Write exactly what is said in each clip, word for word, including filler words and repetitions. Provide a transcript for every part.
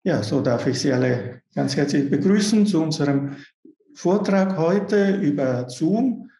Ja, so darf ich Sie alle ganz herzlich begrüßen zu unserem Vortrag heute über Zoom.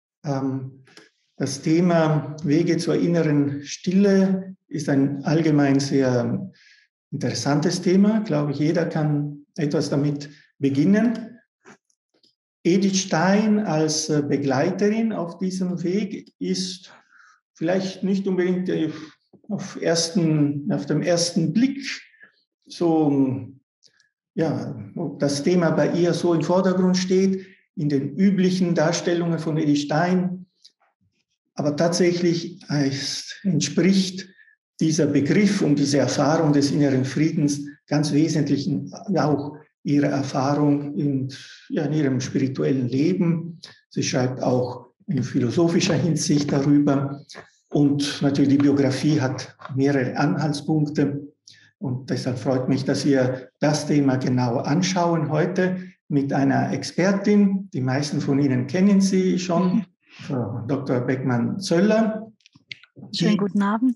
Das Thema Wege zur inneren Stille ist ein allgemein sehr interessantes Thema. Ich glaube, jeder kann etwas damit beginnen. Edith Stein als Begleiterin auf diesem Weg ist vielleicht nicht unbedingt auf, ersten, auf dem ersten Blick so, ja, ob das Thema bei ihr so im Vordergrund steht, in den üblichen Darstellungen von Edith Stein. Aber tatsächlich es entspricht dieser Begriff und diese Erfahrung des inneren Friedens ganz wesentlichen auch ihrer Erfahrung in, ja, in ihrem spirituellen Leben. Sie schreibt auch in philosophischer Hinsicht darüber. Und natürlich die Biografie hat mehrere Anhaltspunkte. Und deshalb freut mich, dass wir das Thema genau anschauen heute mit einer Expertin. Die meisten von Ihnen kennen sie schon, Frau Doktor Beckmann-Zöller. Schönen guten Abend.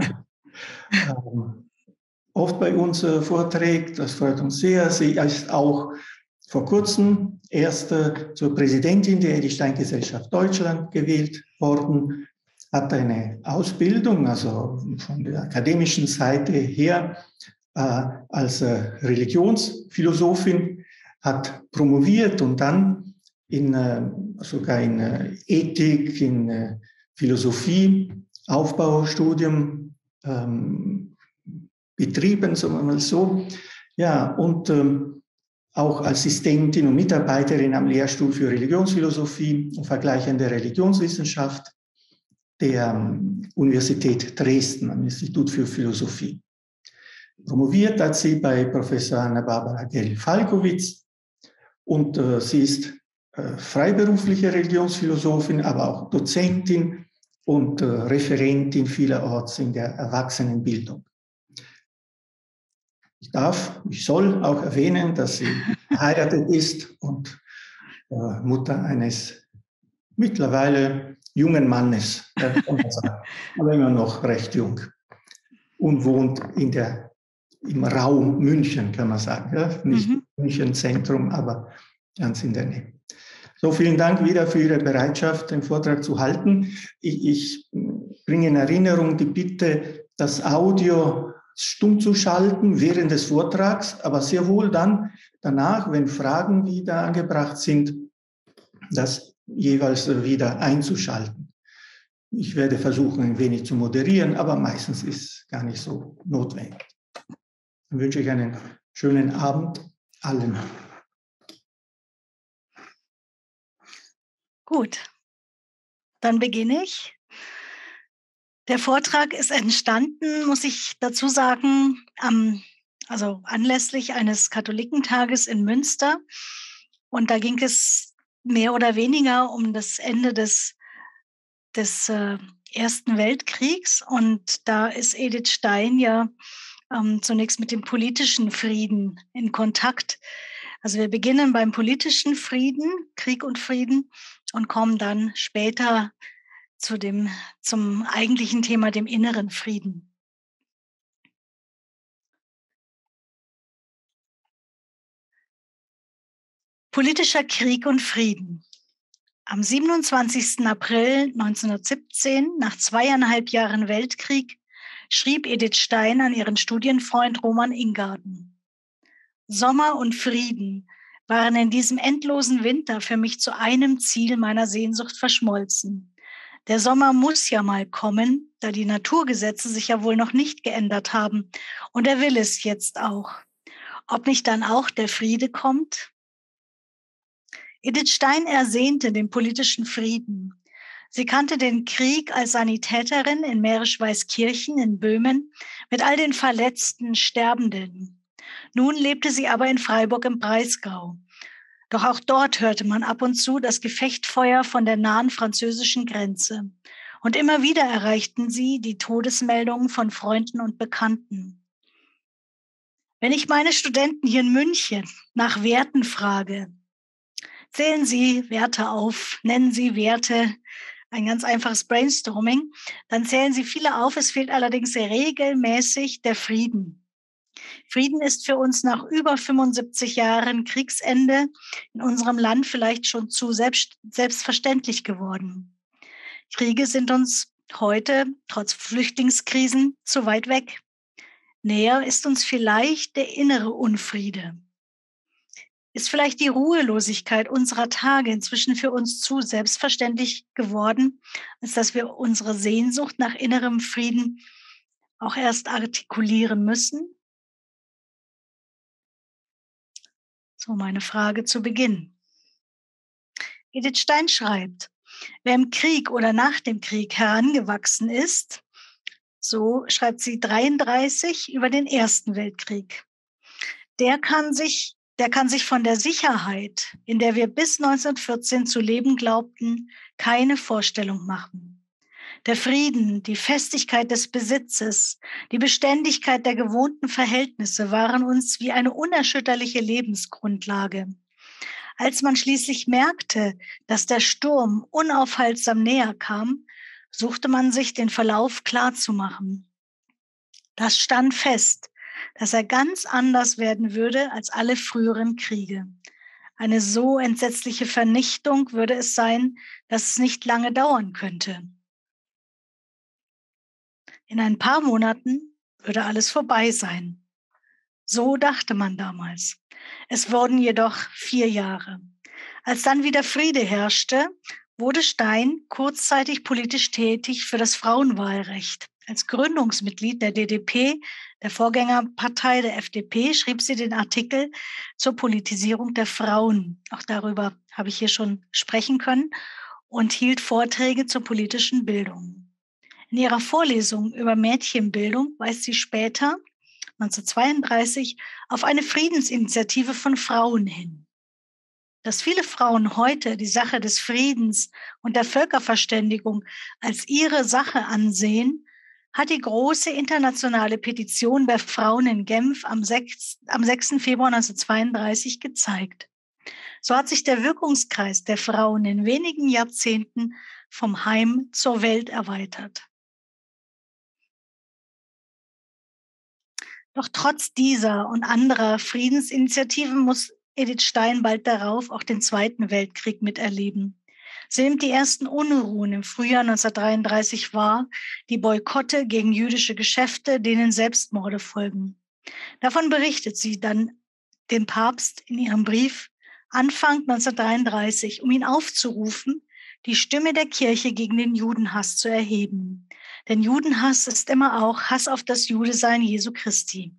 Ähm, oft bei uns äh, vorträgt, das freut uns sehr. Sie ist auch vor kurzem erste zur Präsidentin der Edith Stein Gesellschaft Deutschland gewählt worden, hat eine Ausbildung, also von der akademischen Seite her, äh, als äh, Religionsphilosophin, hat promoviert und dann in, äh, sogar in äh, Ethik, in äh, Philosophie, Aufbaustudium ähm, betrieben, sagen wir mal so. Ja, und ähm, auch Assistentin und Mitarbeiterin am Lehrstuhl für Religionsphilosophie und vergleichende Religionswissenschaft der Universität Dresden, am Institut für Philosophie. Promoviert hat sie bei Professor Anna-Barbara Gell-Falkowitz und äh, sie ist äh, freiberufliche Religionsphilosophin, aber auch Dozentin und äh, Referentin vielerorts in der Erwachsenenbildung. Ich darf, ich soll auch erwähnen, dass sie verheiratet ist und äh, Mutter eines mittlerweile jungen Mannes, aber immer noch recht jung, und wohnt in der, im Raum München, kann man sagen. Ja? Nicht mhm. München Zentrum, aber ganz in der Nähe. So, vielen Dank wieder für Ihre Bereitschaft, den Vortrag zu halten. Ich, ich bringe in Erinnerung die Bitte, das Audio stumm zu schalten während des Vortrags, aber sehr wohl dann danach, wenn Fragen wieder angebracht sind, das jeweils wieder einzuschalten. Ich werde versuchen, ein wenig zu moderieren, aber meistens ist gar nicht so notwendig. Dann wünsche ich einen schönen Abend allen. Gut, dann beginne ich. Der Vortrag ist entstanden, muss ich dazu sagen, am, also anlässlich eines Katholikentages in Münster. Und da ging es mehr oder weniger um das Ende des, des äh, Ersten Weltkriegs. Und da ist Edith Stein ja ähm, zunächst mit dem politischen Frieden in Kontakt. Also wir beginnen beim politischen Frieden, Krieg und Frieden, und kommen dann später zu dem, zum eigentlichen Thema, dem inneren Frieden. Politischer Krieg und Frieden. Am siebenundzwanzigsten April neunzehnhundertsiebzehn, nach zweieinhalb Jahren Weltkrieg, schrieb Edith Stein an ihren Studienfreund Roman Ingarden: Sommer und Frieden waren in diesem endlosen Winter für mich zu einem Ziel meiner Sehnsucht verschmolzen. Der Sommer muss ja mal kommen, da die Naturgesetze sich ja wohl noch nicht geändert haben. Und er will es jetzt auch. Ob nicht dann auch der Friede kommt? Edith Stein ersehnte den politischen Frieden. Sie kannte den Krieg als Sanitäterin in Mährisch-Weißkirchen in Böhmen mit all den verletzten, Sterbenden. Nun lebte sie aber in Freiburg im Breisgau. Doch auch dort hörte man ab und zu das Gefechtfeuer von der nahen französischen Grenze. Und immer wieder erreichten sie die Todesmeldungen von Freunden und Bekannten. Wenn ich meine Studenten hier in München nach Werten frage, zählen Sie Werte auf, nennen Sie Werte, ein ganz einfaches Brainstorming, dann zählen Sie viele auf, es fehlt allerdings regelmäßig der Frieden. Frieden ist für uns nach über fünfundsiebzig Jahren Kriegsende in unserem Land vielleicht schon zu selbst, selbstverständlich geworden. Kriege sind uns heute, trotz Flüchtlingskrisen, zu weit weg. Näher ist uns vielleicht der innere Unfriede. Ist vielleicht die Ruhelosigkeit unserer Tage inzwischen für uns zu selbstverständlich geworden, als dass wir unsere Sehnsucht nach innerem Frieden auch erst artikulieren müssen? So meine Frage zu Beginn. Edith Stein schreibt, wer im Krieg oder nach dem Krieg herangewachsen ist, so schreibt sie dreiunddreißig über den Ersten Weltkrieg, der kann sich, der kann sich von der Sicherheit, in der wir bis neunzehnhundertvierzehn zu leben glaubten, keine Vorstellung machen. Der Frieden, die Festigkeit des Besitzes, die Beständigkeit der gewohnten Verhältnisse waren uns wie eine unerschütterliche Lebensgrundlage. Als man schließlich merkte, dass der Sturm unaufhaltsam näher kam, suchte man sich den Verlauf klarzumachen. Das stand fest, dass er ganz anders werden würde als alle früheren Kriege. Eine so entsetzliche Vernichtung würde es sein, dass es nicht lange dauern könnte. In ein paar Monaten würde alles vorbei sein. So dachte man damals. Es wurden jedoch vier Jahre. Als dann wieder Friede herrschte, wurde Stein kurzzeitig politisch tätig für das Frauenwahlrecht. Als Gründungsmitglied der D D P, der Vorgängerpartei der F D P, schrieb sie den Artikel zur Politisierung der Frauen. Auch darüber habe ich hier schon sprechen können und hielt Vorträge zur politischen Bildung. In ihrer Vorlesung über Mädchenbildung weist sie später, neunzehnhundertzweiunddreißig, auf eine Friedensinitiative von Frauen hin. Dass viele Frauen heute die Sache des Friedens und der Völkerverständigung als ihre Sache ansehen, hat die große internationale Petition der Frauen in Genf am sechsten Februar neunzehnhundertzweiunddreißig gezeigt. So hat sich der Wirkungskreis der Frauen in wenigen Jahrzehnten vom Heim zur Welt erweitert. Doch trotz dieser und anderer Friedensinitiativen muss Edith Stein bald darauf auch den Zweiten Weltkrieg miterleben. Sie nimmt die ersten Unruhen im Frühjahr neunzehnhundertdreiunddreißig wahr, die Boykotte gegen jüdische Geschäfte, denen Selbstmorde folgen. Davon berichtet sie dann dem Papst in ihrem Brief Anfang neunzehnhundertdreiunddreißig, um ihn aufzurufen, die Stimme der Kirche gegen den Judenhass zu erheben. Denn Judenhass ist immer auch Hass auf das Judesein Jesu Christi.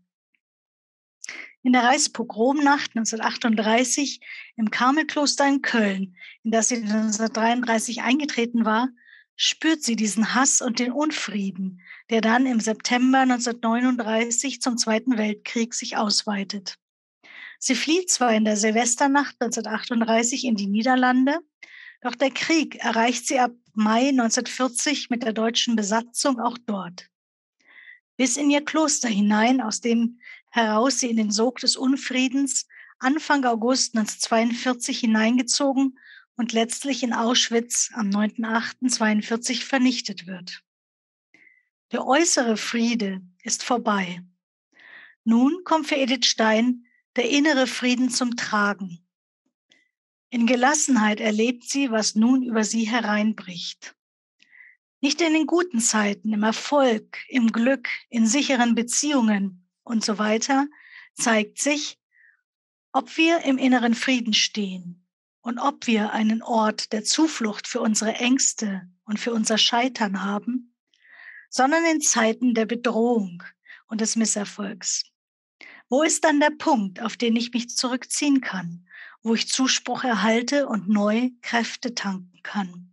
In der Reichspogromnacht neunzehnhundertachtunddreißig im Karmelkloster in Köln, in das sie neunzehnhundertdreiunddreißig eingetreten war, spürt sie diesen Hass und den Unfrieden, der dann im September neunzehnhundertneununddreißig zum Zweiten Weltkrieg sich ausweitet. Sie flieht zwar in der Silvesternacht neunzehnhundertachtunddreißig in die Niederlande, doch der Krieg erreicht sie ab Mai neunzehnhundertvierzig mit der deutschen Besatzung auch dort. Bis in ihr Kloster hinein, aus dem heraus sie in den Sog des Unfriedens Anfang August neunzehnhundertzweiundvierzig hineingezogen und letztlich in Auschwitz am neunten achten zweiundvierzig vernichtet wird. Der äußere Friede ist vorbei. Nun kommt für Edith Stein der innere Frieden zum Tragen. In Gelassenheit erlebt sie, was nun über sie hereinbricht. Nicht in den guten Zeiten, im Erfolg, im Glück, in sicheren Beziehungen und so weiter zeigt sich, ob wir im inneren Frieden stehen und ob wir einen Ort der Zuflucht für unsere Ängste und für unser Scheitern haben, sondern in Zeiten der Bedrohung und des Misserfolgs. Wo ist dann der Punkt, auf den ich mich zurückziehen kann, wo ich Zuspruch erhalte und neu Kräfte tanken kann?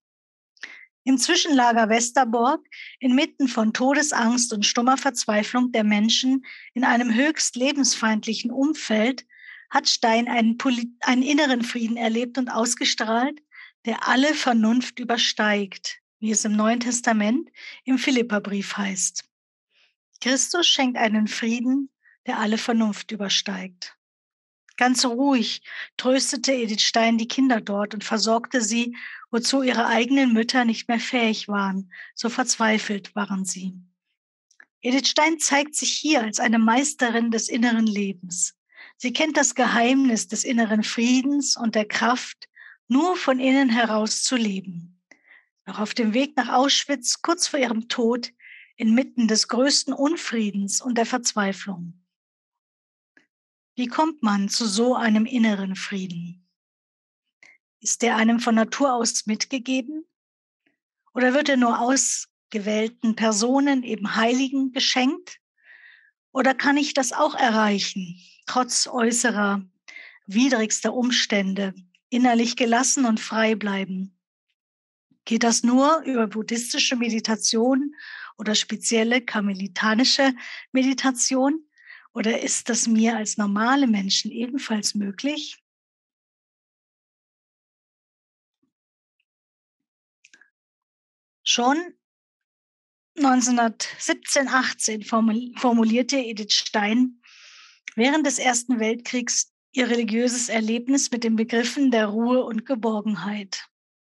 Im Zwischenlager Westerbork, inmitten von Todesangst und stummer Verzweiflung der Menschen in einem höchst lebensfeindlichen Umfeld, hat Stein einen, einen inneren Frieden erlebt und ausgestrahlt, der alle Vernunft übersteigt, wie es im Neuen Testament im Philipperbrief heißt. Christus schenkt einen Frieden, der alle Vernunft übersteigt. Ganz ruhig tröstete Edith Stein die Kinder dort und versorgte sie, wozu ihre eigenen Mütter nicht mehr fähig waren. So verzweifelt waren sie. Edith Stein zeigt sich hier als eine Meisterin des inneren Lebens. Sie kennt das Geheimnis des inneren Friedens und der Kraft, nur von innen heraus zu leben. Noch auf dem Weg nach Auschwitz, kurz vor ihrem Tod, inmitten des größten Unfriedens und der Verzweiflung. Wie kommt man zu so einem inneren Frieden? Ist der einem von Natur aus mitgegeben? Oder wird er nur ausgewählten Personen, eben Heiligen, geschenkt? Oder kann ich das auch erreichen, trotz äußerer, widrigster Umstände, innerlich gelassen und frei bleiben? Geht das nur über buddhistische Meditation oder spezielle karmelitanische Meditation? Oder ist das mir als normale Menschen ebenfalls möglich? Schon neunzehnhundertsiebzehn, achtzehn formulierte Edith Stein während des Ersten Weltkriegs ihr religiöses Erlebnis mit den Begriffen der Ruhe und Geborgenheit.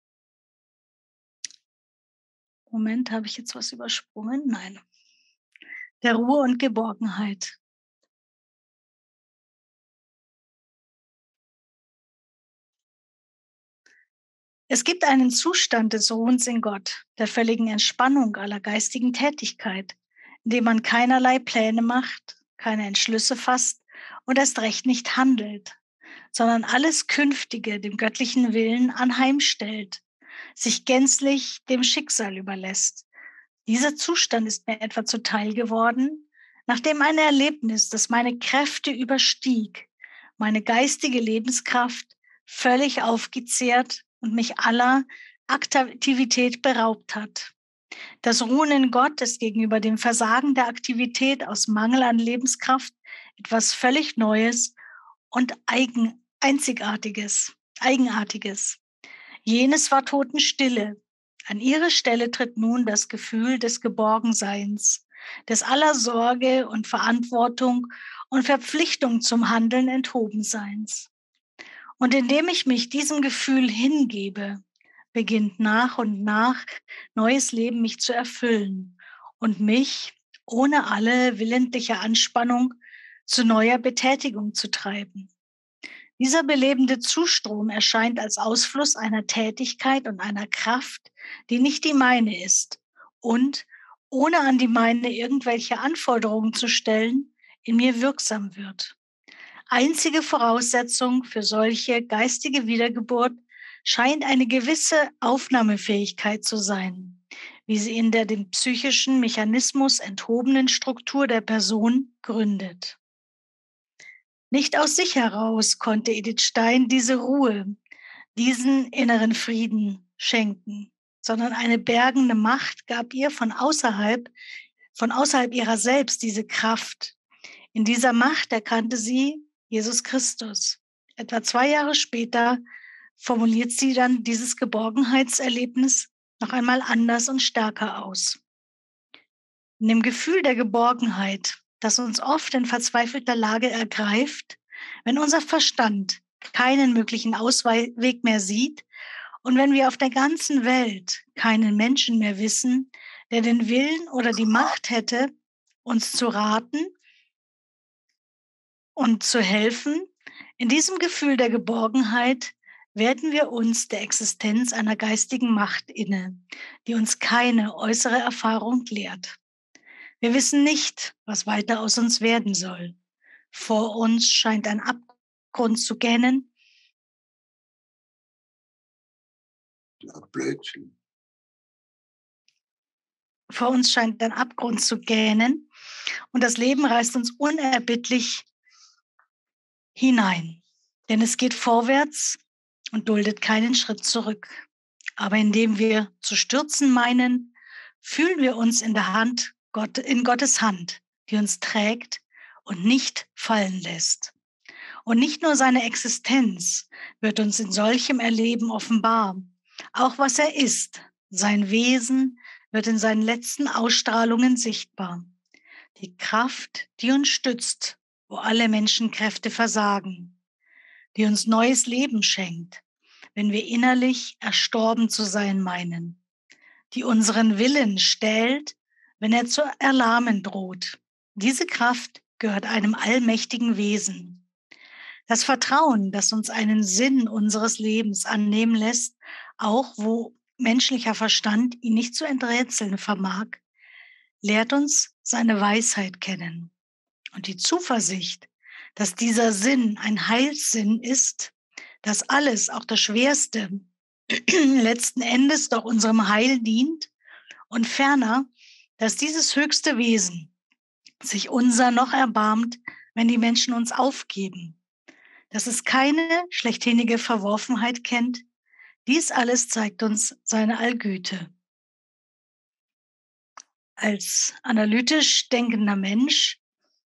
Moment, habe ich jetzt was übersprungen? Nein. Der Ruhe und Geborgenheit. Es gibt einen Zustand des Ruhens in Gott, der völligen Entspannung aller geistigen Tätigkeit, in dem man keinerlei Pläne macht, keine Entschlüsse fasst und erst recht nicht handelt, sondern alles Künftige dem göttlichen Willen anheimstellt, sich gänzlich dem Schicksal überlässt. Dieser Zustand ist mir etwa zuteil geworden, nachdem ein Erlebnis, das meine Kräfte überstieg, meine geistige Lebenskraft völlig aufgezehrt und mich aller Aktivität beraubt hat. Das Ruhen in Gott ist gegenüber dem Versagen der Aktivität aus Mangel an Lebenskraft etwas völlig Neues und eigen, einzigartiges, Eigenartiges. Jenes war Totenstille. An ihre Stelle tritt nun das Gefühl des Geborgenseins, des aller Sorge und Verantwortung und Verpflichtung zum Handeln Enthobenseins. Und indem ich mich diesem Gefühl hingebe, beginnt nach und nach neues Leben mich zu erfüllen und mich ohne alle willentliche Anspannung zu neuer Betätigung zu treiben. Dieser belebende Zustrom erscheint als Ausfluss einer Tätigkeit und einer Kraft, die nicht die meine ist und, ohne an die meine irgendwelche Anforderungen zu stellen, in mir wirksam wird. Einzige Voraussetzung für solche geistige Wiedergeburt scheint eine gewisse Aufnahmefähigkeit zu sein, wie sie in der dem psychischen Mechanismus enthobenen Struktur der Person gründet. Nicht aus sich heraus konnte Edith Stein diese Ruhe, diesen inneren Frieden schenken, sondern eine bergende Macht gab ihr von außerhalb, von außerhalb ihrer selbst diese Kraft. In dieser Macht erkannte sie Jesus Christus. Etwa zwei Jahre später formuliert sie dann dieses Geborgenheitserlebnis noch einmal anders und stärker aus. In dem Gefühl der Geborgenheit, das uns oft in verzweifelter Lage ergreift, wenn unser Verstand keinen möglichen Ausweg mehr sieht und wenn wir auf der ganzen Welt keinen Menschen mehr wissen, der den Willen oder die Macht hätte, uns zu raten und zu helfen, in diesem Gefühl der Geborgenheit werden wir uns der Existenz einer geistigen Macht inne, die uns keine äußere Erfahrung lehrt. Wir wissen nicht, was weiter aus uns werden soll. Vor uns scheint ein Abgrund zu gähnen. Blödsinn. Vor uns scheint ein Abgrund zu gähnen und das Leben reißt uns unerbittlich hinein. Denn es geht vorwärts und duldet keinen Schritt zurück. Aber indem wir zu stürzen meinen, fühlen wir uns in der Hand, Gott, in Gottes Hand, die uns trägt und nicht fallen lässt. Und nicht nur seine Existenz wird uns in solchem Erleben offenbar, auch was er ist, sein Wesen wird in seinen letzten Ausstrahlungen sichtbar. Die Kraft, die uns stützt, wo alle Menschenkräfte versagen, die uns neues Leben schenkt, wenn wir innerlich erstorben zu sein meinen, die unseren Willen stählt, wenn er zu erlahmen droht. Diese Kraft gehört einem allmächtigen Wesen. Das Vertrauen, das uns einen Sinn unseres Lebens annehmen lässt, auch wo menschlicher Verstand ihn nicht zu enträtseln vermag, lehrt uns seine Weisheit kennen. Und die Zuversicht, dass dieser Sinn ein Heilssinn ist, dass alles, auch das Schwerste, letzten Endes doch unserem Heil dient, und ferner, dass dieses höchste Wesen sich unser noch erbarmt, wenn die Menschen uns aufgeben, dass es keine schlechthinige Verworfenheit kennt. Dies alles zeigt uns seine Allgüte. Als analytisch denkender Mensch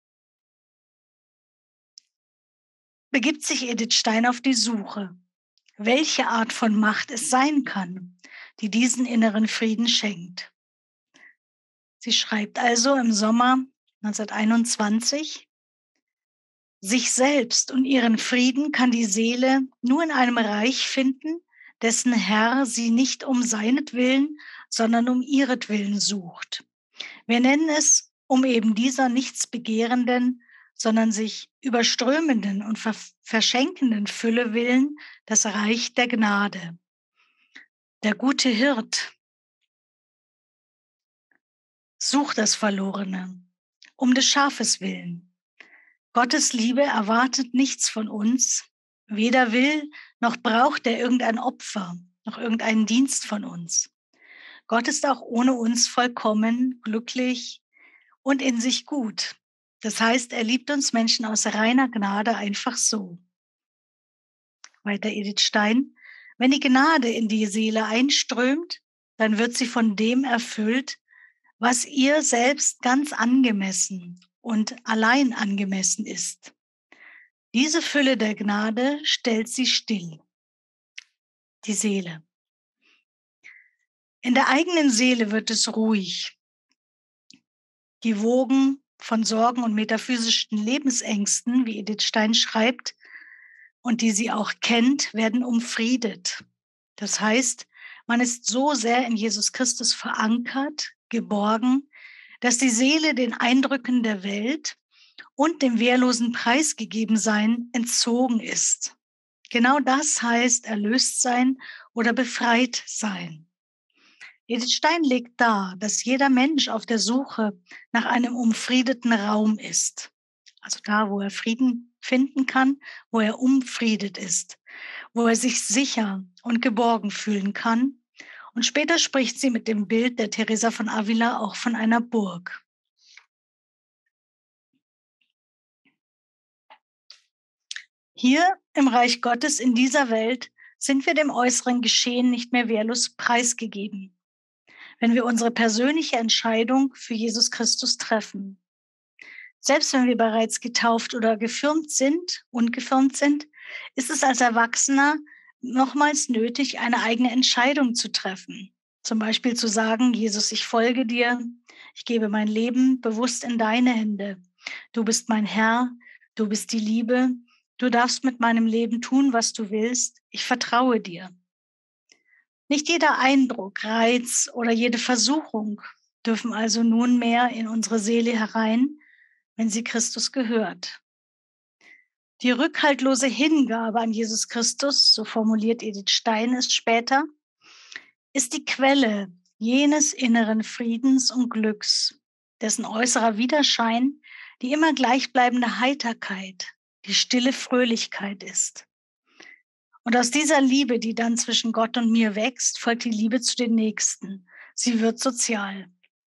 begibt sich Edith Stein auf die Suche, welche Art von Macht es sein kann, die diesen inneren Frieden schenkt. Sie schreibt also im Sommer neunzehnhunderteinundzwanzig: Sich selbst und ihren Frieden kann die Seele nur in einem Reich finden, dessen Herr sie nicht um seinetwillen, sondern um ihretwillen sucht. Wir nennen es um eben dieser nichts begehrenden, sondern sich überströmenden und verschenkenden Fülle willen das Reich der Gnade. Der gute Hirt sucht das Verlorene, um des Schafes willen. Gottes Liebe erwartet nichts von uns, weder will noch braucht er irgendein Opfer, noch irgendeinen Dienst von uns. Gott ist auch ohne uns vollkommen, glücklich und in sich gut. Das heißt, er liebt uns Menschen aus reiner Gnade einfach so. Weiter Edith Stein: Wenn die Gnade in die Seele einströmt, dann wird sie von dem erfüllt, was ihr selbst ganz angemessen und allein angemessen ist. Diese Fülle der Gnade stellt sie still, die Seele. In der eigenen Seele wird es ruhig. Die Wogen von Sorgen und metaphysischen Lebensängsten, wie Edith Stein schreibt, und die sie auch kennt, werden umfriedet. Das heißt, man ist so sehr in Jesus Christus verankert, geborgen, dass die Seele den Eindrücken der Welt und dem wehrlosen Preisgegebensein entzogen ist. Genau das heißt erlöst sein oder befreit sein. Edith Stein legt dar, dass jeder Mensch auf der Suche nach einem umfriedeten Raum ist. Also da, wo er Frieden finden kann, wo er umfriedet ist, wo er sich sicher und geborgen fühlen kann. Und später spricht sie mit dem Bild der Teresa von Avila auch von einer Burg. Hier im Reich Gottes in dieser Welt sind wir dem äußeren Geschehen nicht mehr wehrlos preisgegeben, wenn wir unsere persönliche Entscheidung für Jesus Christus treffen. Selbst wenn wir bereits getauft oder gefirmt sind, ungefirmt sind, ist es als Erwachsener nochmals nötig, eine eigene Entscheidung zu treffen. Zum Beispiel zu sagen: Jesus, ich folge dir, ich gebe mein Leben bewusst in deine Hände. Du bist mein Herr, du bist die Liebe, du darfst mit meinem Leben tun, was du willst, ich vertraue dir. Nicht jeder Eindruck, Reiz oder jede Versuchung dürfen also nunmehr in unsere Seele herein, wenn sie Christus gehört. Die rückhaltlose Hingabe an Jesus Christus, so formuliert Edith Stein es später, ist die Quelle jenes inneren Friedens und Glücks, dessen äußerer Widerschein die immer gleichbleibende Heiterkeit, die stille Fröhlichkeit ist. Und aus dieser Liebe, die dann zwischen Gott und mir wächst, folgt die Liebe zu den Nächsten. Sie wird sozial.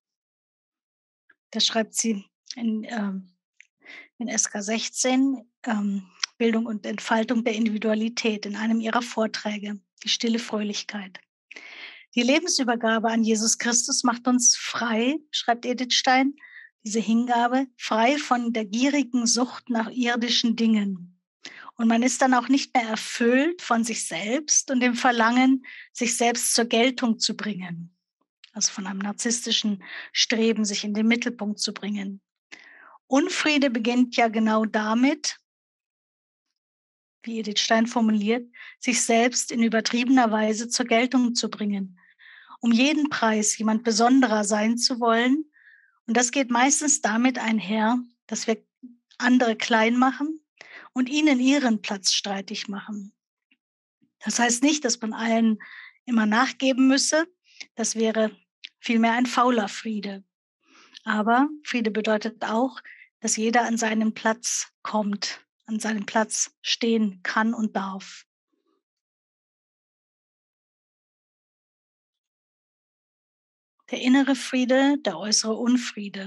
Das schreibt sie in, ähm, in S K sechzehn, ähm, Bildung und Entfaltung der Individualität, in einem ihrer Vorträge, die stille Fröhlichkeit. Die Lebensübergabe an Jesus Christus macht uns frei, schreibt Edith Stein, diese Hingabe, frei von der gierigen Sucht nach irdischen Dingen. Und man ist dann auch nicht mehr erfüllt von sich selbst und dem Verlangen, sich selbst zur Geltung zu bringen. Also von einem narzisstischen Streben, sich in den Mittelpunkt zu bringen. Unfriede beginnt ja genau damit, wie Edith Stein formuliert, sich selbst in übertriebener Weise zur Geltung zu bringen. Um jeden Preis jemand Besonderer sein zu wollen Und das geht meistens damit einher, dass wir andere klein machen und ihnen ihren Platz streitig machen. Das heißt nicht, dass man allen immer nachgeben müsse. Das wäre vielmehr ein fauler Friede. Aber Friede bedeutet auch, dass jeder an seinen Platz kommt, an seinem Platz stehen kann und darf. Der innere Friede, der äußere Unfriede.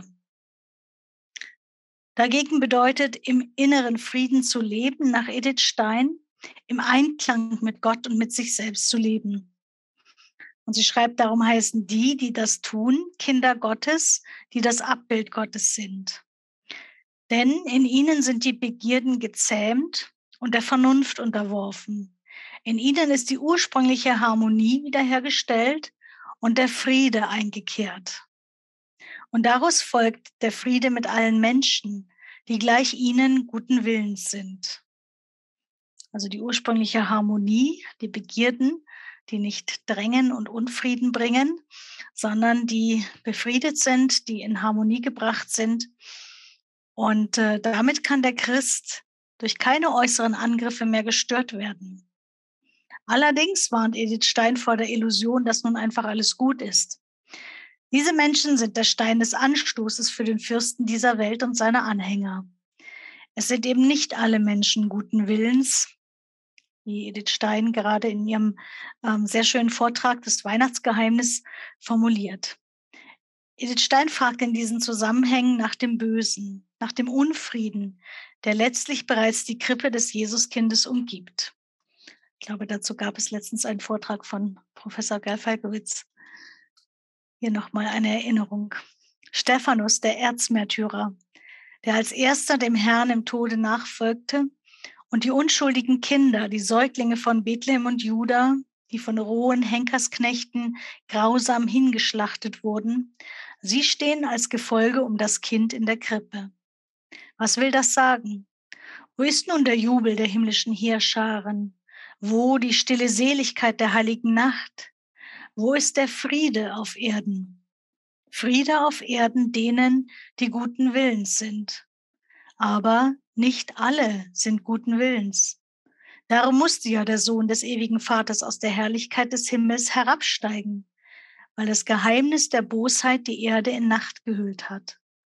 Dagegen bedeutet, im inneren Frieden zu leben, nach Edith Stein, im Einklang mit Gott und mit sich selbst zu leben. Und sie schreibt, darum heißen die, die das tun, Kinder Gottes, die das Abbild Gottes sind. Denn in ihnen sind die Begierden gezähmt und der Vernunft unterworfen. In ihnen ist die ursprüngliche Harmonie wiederhergestellt und der Friede eingekehrt. Und daraus folgt der Friede mit allen Menschen, die gleich ihnen guten Willens sind. Also die ursprüngliche Harmonie, die Begierden, die nicht drängen und Unfrieden bringen, sondern die befriedet sind, die in Harmonie gebracht sind. Und äh, damit kann der Christ durch keine äußeren Angriffe mehr gestört werden. Allerdings warnt Edith Stein vor der Illusion, dass nun einfach alles gut ist. Diese Menschen sind der Stein des Anstoßes für den Fürsten dieser Welt und seine Anhänger. Es sind eben nicht alle Menschen guten Willens, wie Edith Stein gerade in ihrem ähm, sehr schönen Vortrag Das Weihnachtsgeheimnis formuliert. Edith Stein fragt in diesen Zusammenhängen nach dem Bösen, nach dem Unfrieden, der letztlich bereits die Krippe des Jesuskindes umgibt. Ich glaube, dazu gab es letztens einen Vortrag von Professor Gerl-Falkowitz. Hier nochmal eine Erinnerung. Stephanus, der Erzmärtyrer, der als erster dem Herrn im Tode nachfolgte, und die unschuldigen Kinder, die Säuglinge von Bethlehem und Juda, die von rohen Henkersknechten grausam hingeschlachtet wurden, sie stehen als Gefolge um das Kind in der Krippe. Was will das sagen? Wo ist nun der Jubel der himmlischen Heerscharen? Wo die stille Seligkeit der heiligen Nacht? Wo ist der Friede auf Erden? Friede auf Erden denen, die guten Willens sind. Aber nicht alle sind guten Willens. Darum musste ja der Sohn des ewigen Vaters aus der Herrlichkeit des Himmels herabsteigen, weil das Geheimnis der Bosheit die Erde in Nacht gehüllt hat.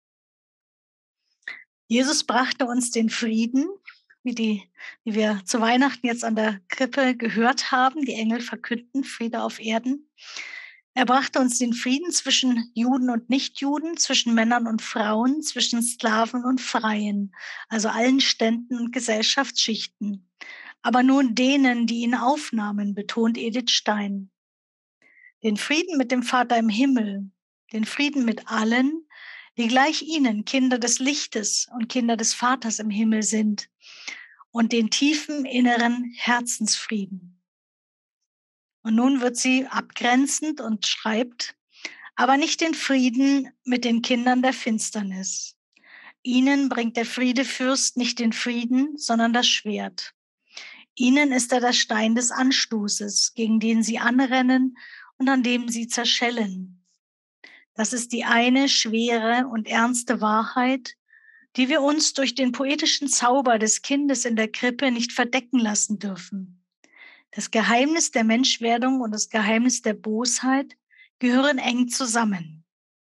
Jesus brachte uns den Frieden, wie, die, wie wir zu Weihnachten jetzt an der Krippe gehört haben. Die Engel verkünden Friede auf Erden. Er brachte uns den Frieden zwischen Juden und Nichtjuden, zwischen Männern und Frauen, zwischen Sklaven und Freien, also allen Ständen und Gesellschaftsschichten. Aber nur denen, die ihn aufnahmen, betont Edith Stein. Den Frieden mit dem Vater im Himmel, den Frieden mit allen, die gleich ihnen Kinder des Lichtes und Kinder des Vaters im Himmel sind, und den tiefen inneren Herzensfrieden. Und nun wird sie abgrenzend und schreibt, aber nicht den Frieden mit den Kindern der Finsternis. Ihnen bringt der Friedefürst nicht den Frieden, sondern das Schwert. Ihnen ist er der Stein des Anstoßes, gegen den sie anrennen und an dem sie zerschellen. Das ist die eine schwere und ernste Wahrheit, die wir uns durch den poetischen Zauber des Kindes in der Krippe nicht verdecken lassen dürfen. Das Geheimnis der Menschwerdung und das Geheimnis der Bosheit gehören eng zusammen.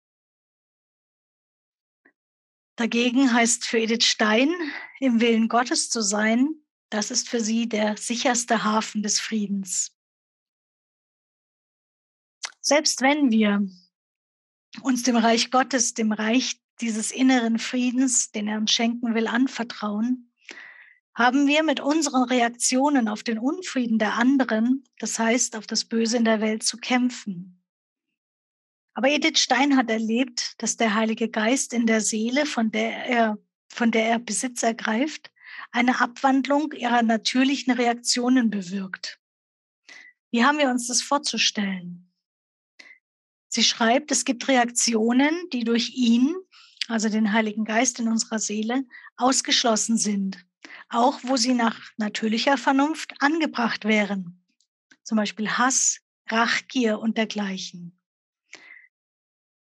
Dagegen heißt für Edith Stein, im Willen Gottes zu sein, das ist für sie der sicherste Hafen des Friedens. Selbst wenn wir uns dem Reich Gottes, dem Reich dieses inneren Friedens, den er uns schenken will, anvertrauen, haben wir mit unseren Reaktionen auf den Unfrieden der anderen, das heißt auf das Böse in der Welt, zu kämpfen. Aber Edith Stein hat erlebt, dass der Heilige Geist in der Seele, von der er, von der er Besitz ergreift, eine Abwandlung ihrer natürlichen Reaktionen bewirkt. Wie haben wir uns das vorzustellen? Sie schreibt, es gibt Reaktionen, die durch ihn, also den Heiligen Geist in unserer Seele, ausgeschlossen sind. Auch wo sie nach natürlicher Vernunft angebracht wären. Zum Beispiel Hass, Rachgier und dergleichen.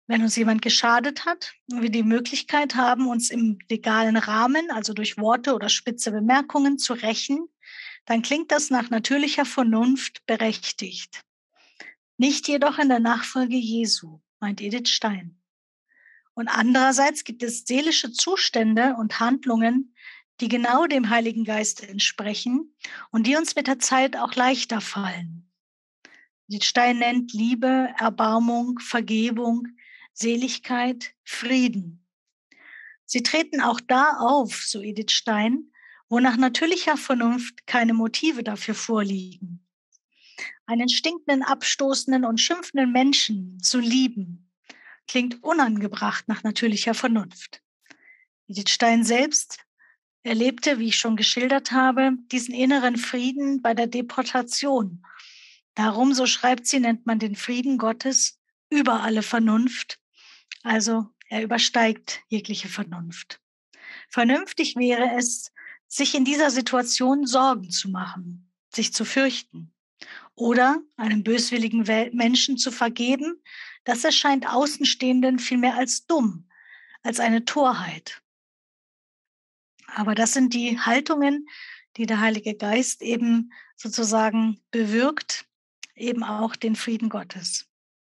Wenn uns jemand geschadet hat und wir die Möglichkeit haben, uns im legalen Rahmen, also durch Worte oder spitze Bemerkungen, zu rächen, dann klingt das nach natürlicher Vernunft berechtigt. Nicht jedoch in der Nachfolge Jesu, meint Edith Stein. Und andererseits gibt es seelische Zustände und Handlungen, die genau dem Heiligen Geist entsprechen und die uns mit der Zeit auch leichter fallen. Edith Stein nennt Liebe, Erbarmung, Vergebung, Seligkeit, Frieden. Sie treten auch da auf, so Edith Stein, wo nach natürlicher Vernunft keine Motive dafür vorliegen. Einen stinkenden, abstoßenden und schimpfenden Menschen zu lieben, klingt unangebracht nach natürlicher Vernunft. Edith Stein selbst erlebte, wie ich schon geschildert habe, diesen inneren Frieden bei der Deportation. Darum, so schreibt sie, nennt man den Frieden Gottes über alle Vernunft. Also er übersteigt jegliche Vernunft. Vernünftig wäre es, sich in dieser Situation Sorgen zu machen, sich zu fürchten oder einem böswilligen Menschen zu vergeben. Das erscheint Außenstehenden vielmehr als dumm, als eine Torheit. Aber das sind die Haltungen, die der Heilige Geist eben sozusagen bewirkt, eben auch den Frieden Gottes.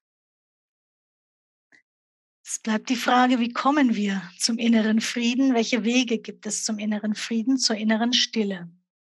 Es bleibt die Frage, wie kommen wir zum inneren Frieden? Welche Wege gibt es zum inneren Frieden, zur inneren Stille?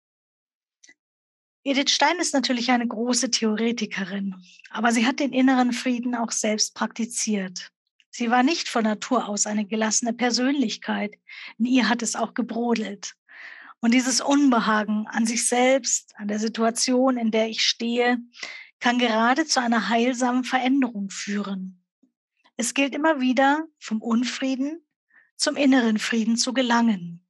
Edith Stein ist natürlich eine große Theoretikerin, aber sie hat den inneren Frieden auch selbst praktiziert. Sie war nicht von Natur aus eine gelassene Persönlichkeit. In ihr hat es auch gebrodelt. Und dieses Unbehagen an sich selbst, an der Situation, in der ich stehe, kann gerade zu einer heilsamen Veränderung führen. Es gilt immer wieder, vom Unfrieden zum inneren Frieden zu gelangen.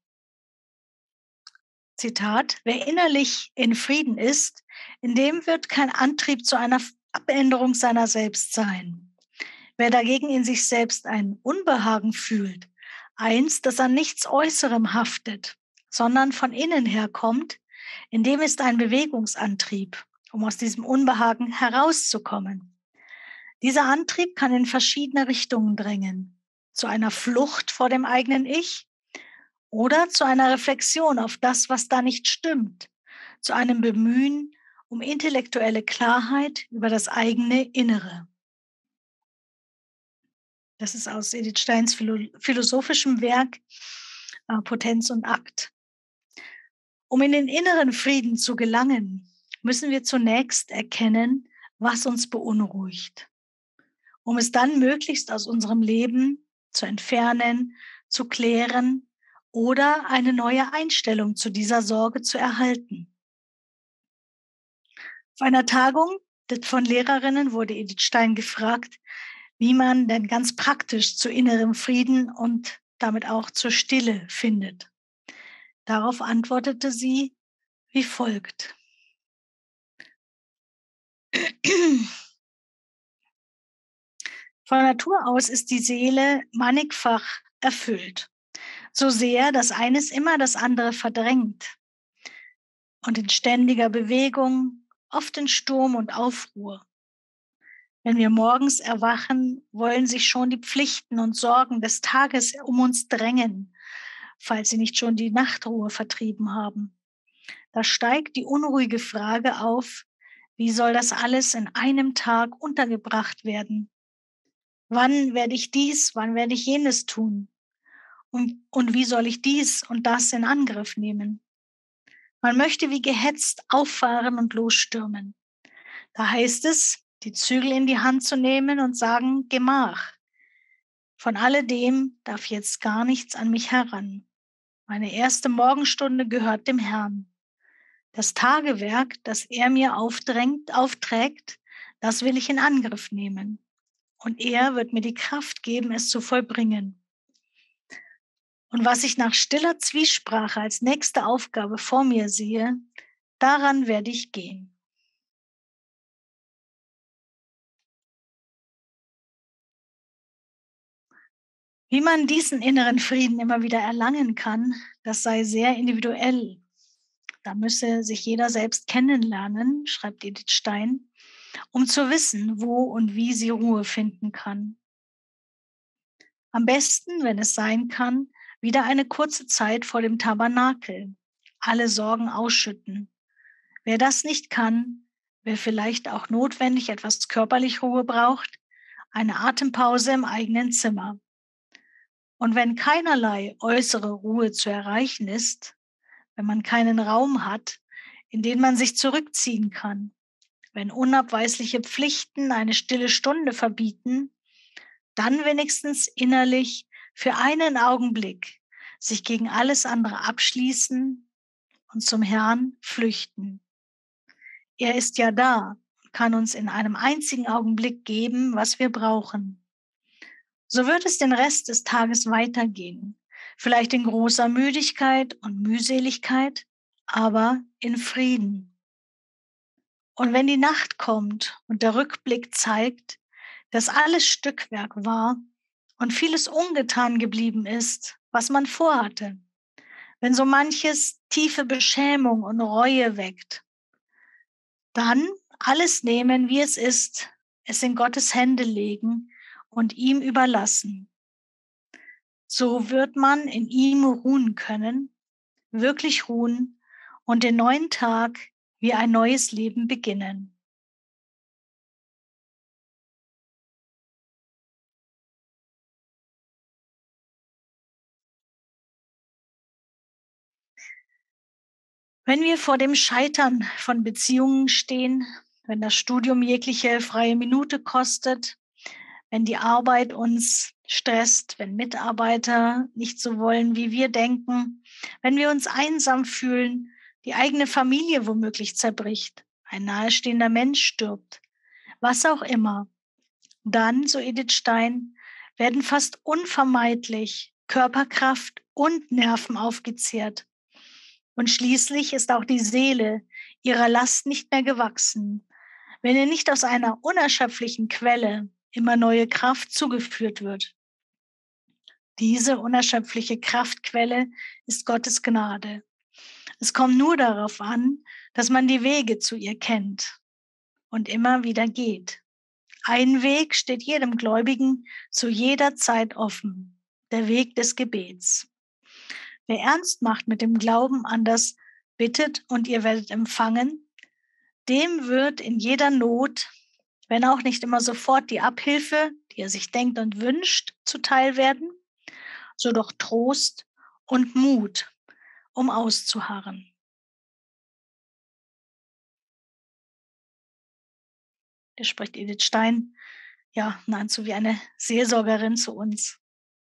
Zitat: Wer innerlich in Frieden ist, in dem wird kein Antrieb zu einer Abänderung seiner selbst sein. Wer dagegen in sich selbst ein Unbehagen fühlt, eins, das an nichts Äußerem haftet, sondern von innen herkommt, in dem ist ein Bewegungsantrieb, um aus diesem Unbehagen herauszukommen. Dieser Antrieb kann in verschiedene Richtungen drängen, zu einer Flucht vor dem eigenen Ich oder zu einer Reflexion auf das, was da nicht stimmt, zu einem Bemühen um intellektuelle Klarheit über das eigene Innere. Das ist aus Edith Steins philosophischem Werk äh, Potenz und Akt. Um in den inneren Frieden zu gelangen, müssen wir zunächst erkennen, was uns beunruhigt, um es dann möglichst aus unserem Leben zu entfernen, zu klären oder eine neue Einstellung zu dieser Sorge zu erhalten. Auf einer Tagung von Lehrerinnen wurde Edith Stein gefragt, wie man denn ganz praktisch zu innerem Frieden und damit auch zur Stille findet. Darauf antwortete sie wie folgt. Von Natur aus ist die Seele mannigfach erfüllt, so sehr, dass eines immer das andere verdrängt und in ständiger Bewegung, oft in Sturm und Aufruhr. Wenn wir morgens erwachen, wollen sich schon die Pflichten und Sorgen des Tages um uns drängen, falls sie nicht schon die Nachtruhe vertrieben haben. Da steigt die unruhige Frage auf, wie soll das alles in einem Tag untergebracht werden? Wann werde ich dies, wann werde ich jenes tun? Und, und wie soll ich dies und das in Angriff nehmen? Man möchte wie gehetzt auffahren und losstürmen. Da heißt es, die Zügel in die Hand zu nehmen und sagen, Gemach. Von alledem darf jetzt gar nichts an mich heran. Meine erste Morgenstunde gehört dem Herrn. Das Tagewerk, das er mir aufdrängt, aufträgt, das will ich in Angriff nehmen. Und er wird mir die Kraft geben, es zu vollbringen. Und was ich nach stiller Zwiesprache als nächste Aufgabe vor mir sehe, daran werde ich gehen. Wie man diesen inneren Frieden immer wieder erlangen kann, das sei sehr individuell. Da müsse sich jeder selbst kennenlernen, schreibt Edith Stein, um zu wissen, wo und wie sie Ruhe finden kann. Am besten, wenn es sein kann, wieder eine kurze Zeit vor dem Tabernakel. Alle Sorgen ausschütten. Wer das nicht kann, wer vielleicht auch notwendig etwas körperlich Ruhe braucht, eine Atempause im eigenen Zimmer. Und wenn keinerlei äußere Ruhe zu erreichen ist, wenn man keinen Raum hat, in den man sich zurückziehen kann, wenn unabweisliche Pflichten eine stille Stunde verbieten, dann wenigstens innerlich für einen Augenblick sich gegen alles andere abschließen und zum Herrn flüchten. Er ist ja da und kann uns in einem einzigen Augenblick geben, was wir brauchen. So wird es den Rest des Tages weitergehen, vielleicht in großer Müdigkeit und Mühseligkeit, aber in Frieden. Und wenn die Nacht kommt und der Rückblick zeigt, dass alles Stückwerk war und vieles ungetan geblieben ist, was man vorhatte, wenn so manches tiefe Beschämung und Reue weckt, dann alles nehmen, wie es ist, es in Gottes Hände legen und ihm überlassen. So wird man in ihm ruhen können, wirklich ruhen und den neuen Tag wie ein neues Leben beginnen. Wenn wir vor dem Scheitern von Beziehungen stehen, wenn das Studium jegliche freie Minute kostet, wenn die Arbeit uns stresst, wenn Mitarbeiter nicht so wollen, wie wir denken, wenn wir uns einsam fühlen, die eigene Familie womöglich zerbricht, ein nahestehender Mensch stirbt, was auch immer, dann, so Edith Stein, werden fast unvermeidlich Körperkraft und Nerven aufgezehrt. Und schließlich ist auch die Seele ihrer Last nicht mehr gewachsen, wenn ihr nicht aus einer unerschöpflichen Quelle immer neue Kraft zugeführt wird. Diese unerschöpfliche Kraftquelle ist Gottes Gnade. Es kommt nur darauf an, dass man die Wege zu ihr kennt und immer wieder geht. Ein Weg steht jedem Gläubigen zu jeder Zeit offen, der Weg des Gebets. Wer ernst macht mit dem Glauben an das bittet und ihr werdet empfangen, dem wird in jeder Not, wenn auch nicht immer sofort die Abhilfe, die er sich denkt und wünscht, zuteil werden, so doch Trost und Mut, um auszuharren. Da spricht Edith Stein, ja, nahezu wie eine Seelsorgerin zu uns.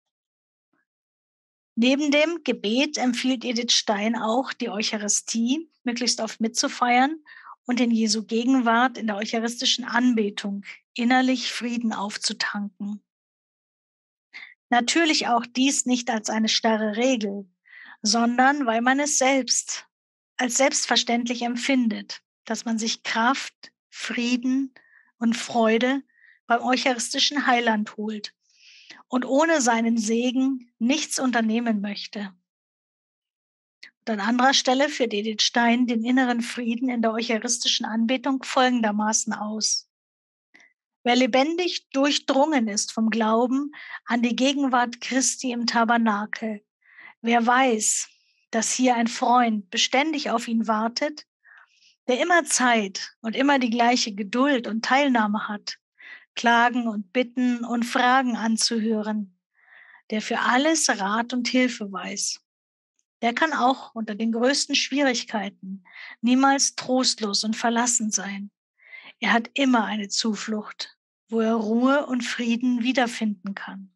Neben dem Gebet empfiehlt Edith Stein auch, die Eucharistie möglichst oft mitzufeiern und in Jesu Gegenwart in der eucharistischen Anbetung innerlich Frieden aufzutanken. Natürlich auch dies nicht als eine starre Regel, sondern weil man es selbst als selbstverständlich empfindet, dass man sich Kraft, Frieden und Freude beim eucharistischen Heiland holt und ohne seinen Segen nichts unternehmen möchte. Und an anderer Stelle führt Edith Stein den inneren Frieden in der eucharistischen Anbetung folgendermaßen aus. Wer lebendig durchdrungen ist vom Glauben an die Gegenwart Christi im Tabernakel, wer weiß, dass hier ein Freund beständig auf ihn wartet, der immer Zeit und immer die gleiche Geduld und Teilnahme hat, Klagen und Bitten und Fragen anzuhören, der für alles Rat und Hilfe weiß. Der kann auch unter den größten Schwierigkeiten niemals trostlos und verlassen sein. Er hat immer eine Zuflucht, wo er Ruhe und Frieden wiederfinden kann.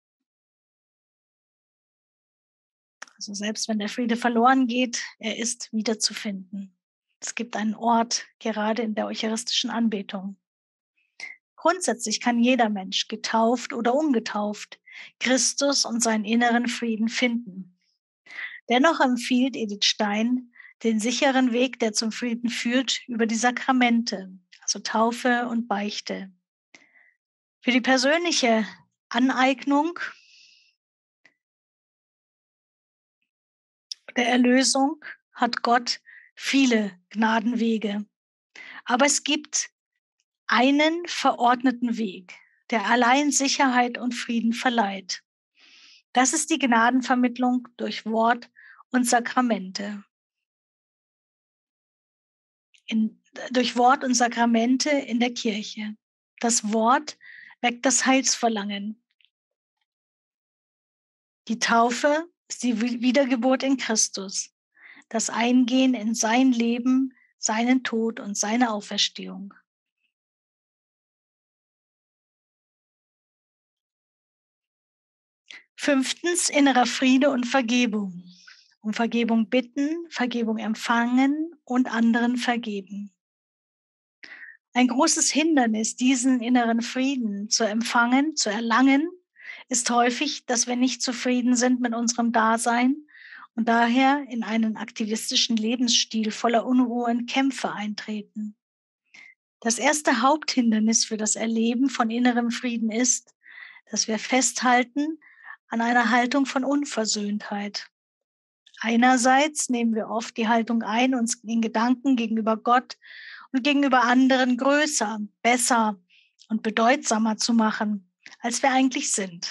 Also selbst wenn der Friede verloren geht, er ist wiederzufinden. Es gibt einen Ort, gerade in der eucharistischen Anbetung. Grundsätzlich kann jeder Mensch, getauft oder ungetauft, Christus und seinen inneren Frieden finden. Dennoch empfiehlt Edith Stein den sicheren Weg, der zum Frieden führt, über die Sakramente, also Taufe und Beichte. Für die persönliche Aneignung der Erlösung hat Gott viele Gnadenwege. Aber es gibt einen verordneten Weg, der allein Sicherheit und Frieden verleiht. Das ist die Gnadenvermittlung durch Wort und Sakramente. In, durch Wort und Sakramente in der Kirche. Das Wort weckt das Heilsverlangen. Die Taufe ist die Wiedergeburt in Christus, das Eingehen in sein Leben, seinen Tod und seine Auferstehung. Fünftens, innerer Friede und Vergebung. Um Vergebung bitten, Vergebung empfangen und anderen vergeben. Ein großes Hindernis, diesen inneren Frieden zu empfangen, zu erlangen, ist häufig, dass wir nicht zufrieden sind mit unserem Dasein und daher in einen aktivistischen Lebensstil voller Unruhe und Kämpfe eintreten. Das erste Haupthindernis für das Erleben von innerem Frieden ist, dass wir festhalten an einer Haltung von Unversöhntheit. Einerseits nehmen wir oft die Haltung ein, uns in Gedanken gegenüber Gott und gegenüber anderen größer, besser und bedeutsamer zu machen, als wir eigentlich sind.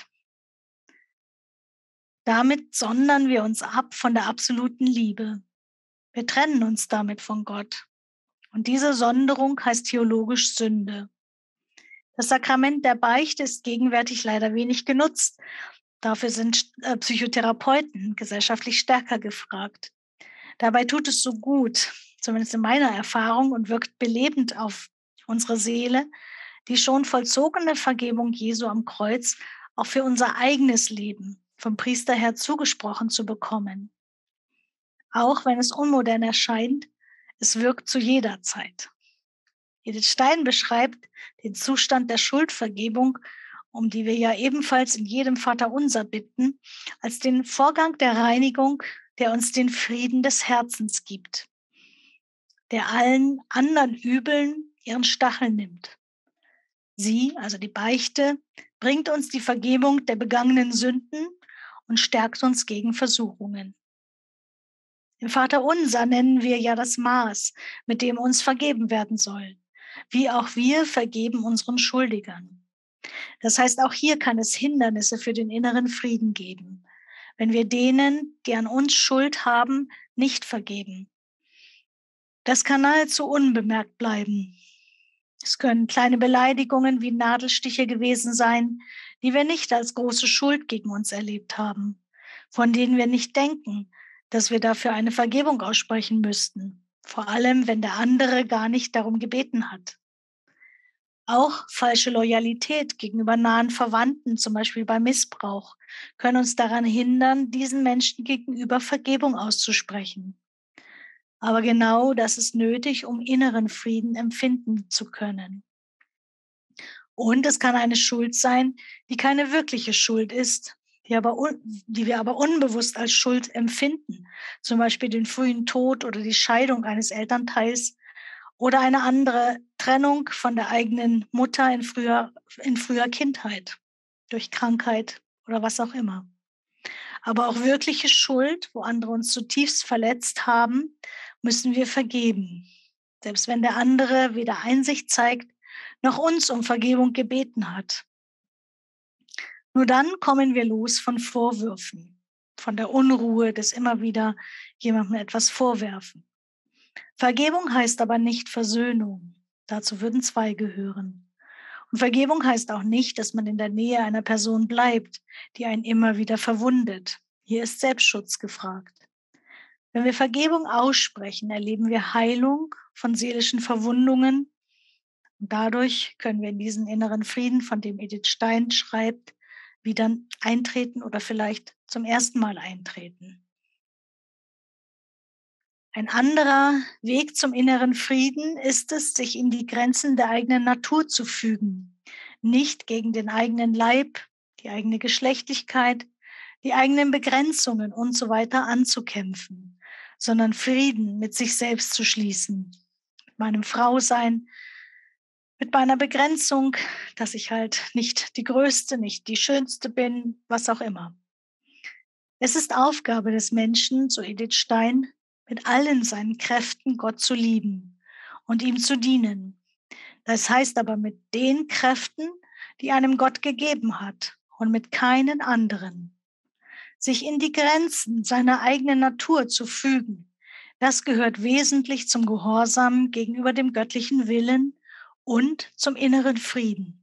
Damit sondern wir uns ab von der absoluten Liebe. Wir trennen uns damit von Gott. Und diese Sonderung heißt theologisch Sünde. Das Sakrament der Beichte ist gegenwärtig leider wenig genutzt. Dafür sind äh, Psychotherapeuten gesellschaftlich stärker gefragt. Dabei tut es so gut, zumindest in meiner Erfahrung, und wirkt belebend auf unsere Seele, die schon vollzogene Vergebung Jesu am Kreuz auch für unser eigenes Leben vom Priester her zugesprochen zu bekommen. Auch wenn es unmodern erscheint, es wirkt zu jeder Zeit. Edith Stein beschreibt den Zustand der Schuldvergebung, um die wir ja ebenfalls in jedem Vaterunser bitten, als den Vorgang der Reinigung, der uns den Frieden des Herzens gibt, der allen anderen Übeln ihren Stachel nimmt. Sie, also die Beichte, bringt uns die Vergebung der begangenen Sünden und stärkt uns gegen Versuchungen. Im Vaterunser nennen wir ja das Maß, mit dem uns vergeben werden soll, wie auch wir vergeben unseren Schuldigern. Das heißt, auch hier kann es Hindernisse für den inneren Frieden geben, wenn wir denen, die an uns Schuld haben, nicht vergeben. Das kann nahezu unbemerkt bleiben. Es können kleine Beleidigungen wie Nadelstiche gewesen sein, die wir nicht als große Schuld gegen uns erlebt haben, von denen wir nicht denken, dass wir dafür eine Vergebung aussprechen müssten, vor allem wenn der andere gar nicht darum gebeten hat. Auch falsche Loyalität gegenüber nahen Verwandten, zum Beispiel bei Missbrauch, können uns daran hindern, diesen Menschen gegenüber Vergebung auszusprechen. Aber genau das ist nötig, um inneren Frieden empfinden zu können. Und es kann eine Schuld sein, die keine wirkliche Schuld ist, die, aber un- die wir aber unbewusst als Schuld empfinden. Zum Beispiel den frühen Tod oder die Scheidung eines Elternteils oder eine andere Trennung von der eigenen Mutter in früher, in früher Kindheit, durch Krankheit oder was auch immer. Aber auch wirkliche Schuld, wo andere uns zutiefst verletzt haben, müssen wir vergeben. Selbst wenn der andere weder Einsicht zeigt, noch uns um Vergebung gebeten hat. Nur dann kommen wir los von Vorwürfen, von der Unruhe des immer wieder jemandem etwas vorwerfen. Vergebung heißt aber nicht Versöhnung. Dazu würden zwei gehören. Und Vergebung heißt auch nicht, dass man in der Nähe einer Person bleibt, die einen immer wieder verwundet. Hier ist Selbstschutz gefragt. Wenn wir Vergebung aussprechen, erleben wir Heilung von seelischen Verwundungen. Und dadurch können wir in diesen inneren Frieden, von dem Edith Stein schreibt, wieder eintreten oder vielleicht zum ersten Mal eintreten. Ein anderer Weg zum inneren Frieden ist es, sich in die Grenzen der eigenen Natur zu fügen, nicht gegen den eigenen Leib, die eigene Geschlechtlichkeit, die eigenen Begrenzungen und so weiter anzukämpfen, sondern Frieden mit sich selbst zu schließen, mit meinem Frausein, mit meiner Begrenzung, dass ich halt nicht die Größte, nicht die Schönste bin, was auch immer. Es ist Aufgabe des Menschen, so Edith Stein, mit allen seinen Kräften Gott zu lieben und ihm zu dienen. Das heißt aber mit den Kräften, die einem Gott gegeben hat und mit keinen anderen. sich in die Grenzen seiner eigenen Natur zu fügen. Das gehört wesentlich zum Gehorsam gegenüber dem göttlichen Willen und zum inneren Frieden.